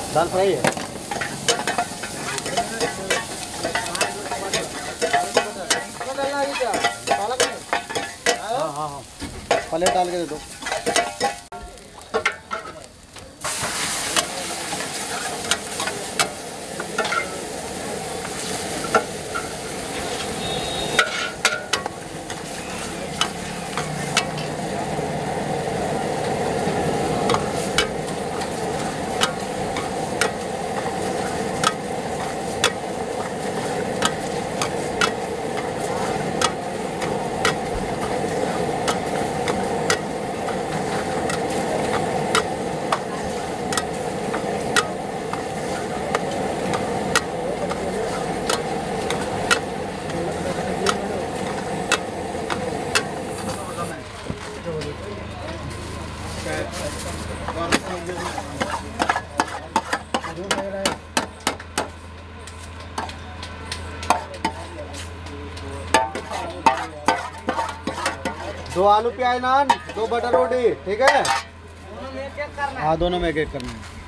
दाल fry है। हाँ हाँ हाँ, प्लेट डाल के दे दो। दो आलू प्याज नान, 2 बटर रोटी, ठीक है? हाँ, दोनों में एक एक करना है।